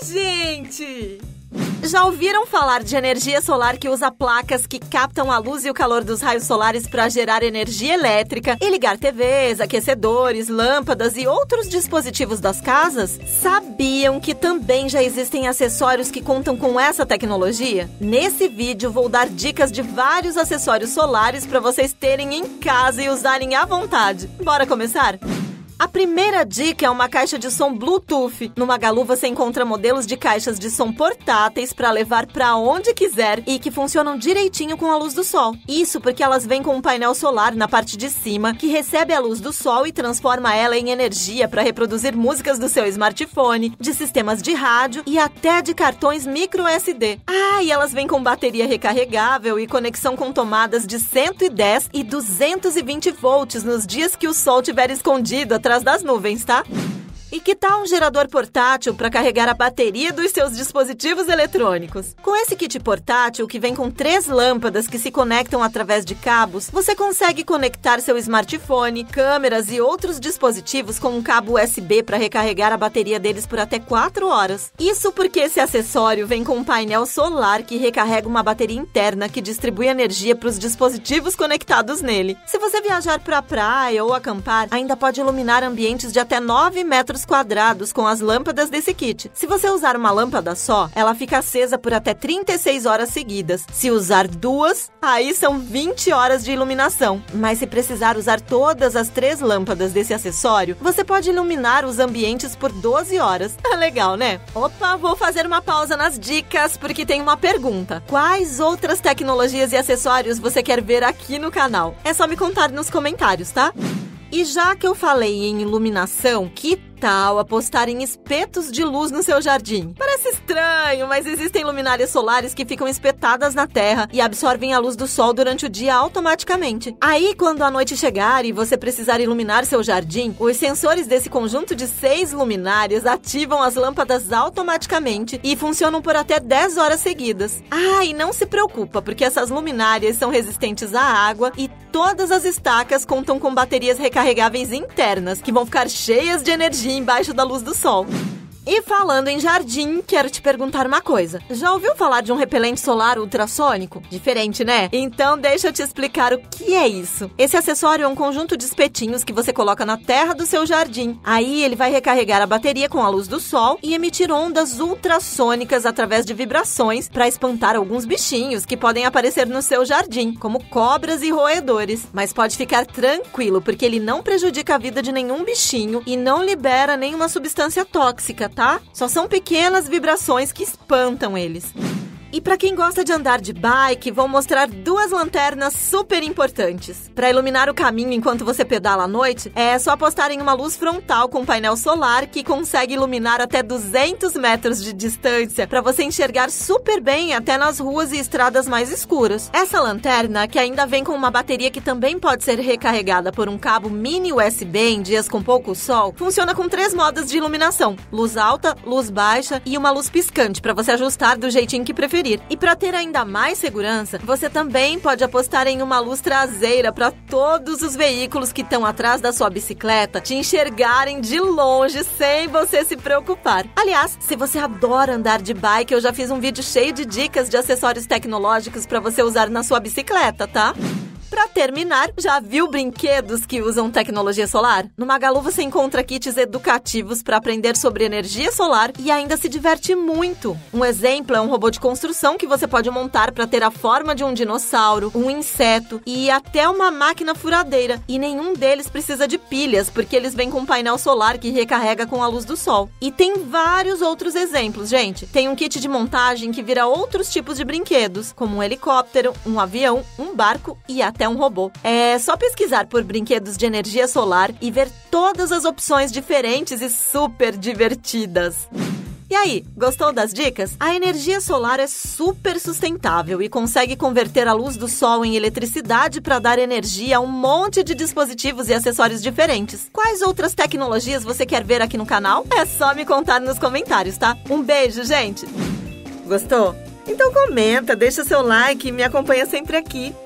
Gente! Já ouviram falar de energia solar que usa placas que captam a luz e o calor dos raios solares para gerar energia elétrica e ligar TVs, aquecedores, lâmpadas e outros dispositivos das casas? Sabiam que também já existem acessórios que contam com essa tecnologia? Nesse vídeo vou dar dicas de vários acessórios solares para vocês terem em casa e usarem à vontade. Bora começar? A primeira dica é uma caixa de som Bluetooth. No Magalu você encontra modelos de caixas de som portáteis para levar para onde quiser e que funcionam direitinho com a luz do sol. Isso porque elas vêm com um painel solar na parte de cima que recebe a luz do sol e transforma ela em energia para reproduzir músicas do seu smartphone, de sistemas de rádio e até de cartões micro SD. E elas vêm com bateria recarregável e conexão com tomadas de 110 e 220 volts nos dias que o sol estiver escondido atrás das nuvens, tá? E que tal um gerador portátil para carregar a bateria dos seus dispositivos eletrônicos? Com esse kit portátil, que vem com 3 lâmpadas que se conectam através de cabos, você consegue conectar seu smartphone, câmeras e outros dispositivos com um cabo USB para recarregar a bateria deles por até 4 horas. Isso porque esse acessório vem com um painel solar que recarrega uma bateria interna que distribui energia para os dispositivos conectados nele. Se você viajar para a praia ou acampar, ainda pode iluminar ambientes de até 9 metros quadrados com as lâmpadas desse kit. Se você usar uma lâmpada só, ela fica acesa por até 36 horas seguidas. Se usar 2, aí são 20 horas de iluminação. Mas se precisar usar todas as 3 lâmpadas desse acessório, você pode iluminar os ambientes por 12 horas. Legal, né? Opa, vou fazer uma pausa nas dicas porque tem uma pergunta. Quais outras tecnologias e acessórios você quer ver aqui no canal? É só me contar nos comentários, tá? E já que eu falei em iluminação, que tal apostar em espetos de luz no seu jardim? Parece estranho, mas existem luminárias solares que ficam espetadas na terra e absorvem a luz do sol durante o dia automaticamente. Aí, quando a noite chegar e você precisar iluminar seu jardim, os sensores desse conjunto de 6 luminárias ativam as lâmpadas automaticamente e funcionam por até 10 horas seguidas. E não se preocupa, porque essas luminárias são resistentes à água e todas as estacas contam com baterias recarregáveis internas, que vão ficar cheias de energia embaixo da luz do sol. E falando em jardim, quero te perguntar uma coisa. Já ouviu falar de um repelente solar ultrassônico? Diferente, né? Então deixa eu te explicar o que é isso. Esse acessório é um conjunto de espetinhos que você coloca na terra do seu jardim. Aí ele vai recarregar a bateria com a luz do sol e emitir ondas ultrassônicas através de vibrações para espantar alguns bichinhos que podem aparecer no seu jardim, como cobras e roedores. Mas pode ficar tranquilo, porque ele não prejudica a vida de nenhum bichinho e não libera nenhuma substância tóxica, tá? Só são pequenas vibrações que espantam eles. E para quem gosta de andar de bike, vou mostrar 2 lanternas super importantes. Para iluminar o caminho enquanto você pedala à noite, é só apostar em uma luz frontal com painel solar que consegue iluminar até 200 metros de distância para você enxergar super bem até nas ruas e estradas mais escuras. Essa lanterna, que ainda vem com uma bateria que também pode ser recarregada por um cabo mini USB em dias com pouco sol, funciona com 3 modos de iluminação: luz alta, luz baixa e uma luz piscante para você ajustar do jeitinho que preferir. E para ter ainda mais segurança, você também pode apostar em uma luz traseira para todos os veículos que estão atrás da sua bicicleta te enxergarem de longe sem você se preocupar. Aliás, se você adora andar de bike, eu já fiz um vídeo cheio de dicas de acessórios tecnológicos para você usar na sua bicicleta, tá? Para terminar, já viu brinquedos que usam tecnologia solar? No Magalu você encontra kits educativos para aprender sobre energia solar e ainda se diverte muito. Um exemplo é um robô de construção que você pode montar para ter a forma de um dinossauro, um inseto e até uma máquina furadeira. E nenhum deles precisa de pilhas, porque eles vêm com um painel solar que recarrega com a luz do sol. E tem vários outros exemplos, gente. Tem um kit de montagem que vira outros tipos de brinquedos, como um helicóptero, um avião, um barco e até um robô. É só pesquisar por brinquedos de energia solar e ver todas as opções diferentes e super divertidas. E aí, gostou das dicas? A energia solar é super sustentável e consegue converter a luz do sol em eletricidade para dar energia a um monte de dispositivos e acessórios diferentes. Quais outras tecnologias você quer ver aqui no canal? É só me contar nos comentários, tá? Um beijo, gente! Gostou? Então comenta, deixa seu like e me acompanha sempre aqui.